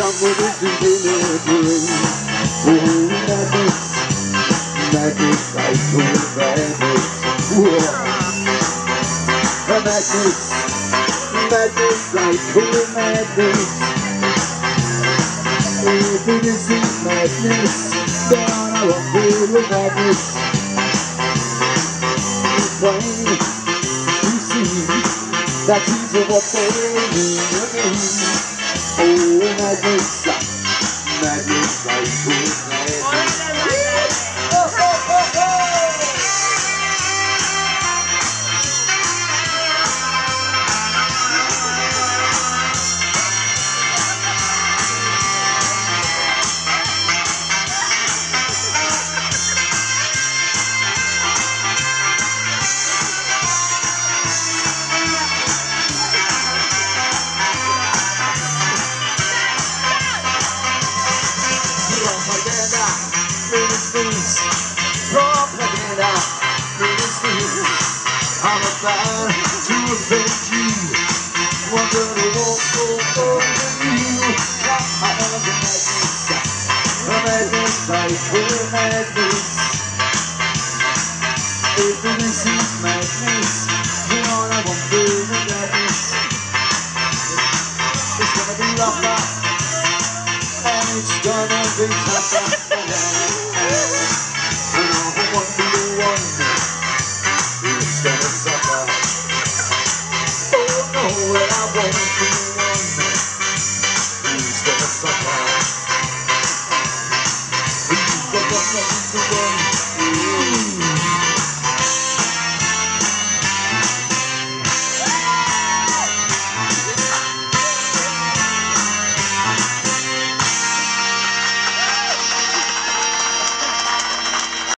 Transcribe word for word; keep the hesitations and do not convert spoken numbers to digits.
confidence is delivering. Oh, madness, madness, psycho madness. Whoa. Madness, madness, psycho madness. If it isn't madness, then I won't feel the madness. It's plain to see that these are what they mean. Oh, madness, madness, psycho madness. Oh, oh, oh, oh. Propaganda, ministers, I'm about to offend you. One gonna walk over you. I have the madness, the madness, psycho madness. If it isn't madness, then all I won't do is madness. It's gonna be rougher, and it's gonna be tougher.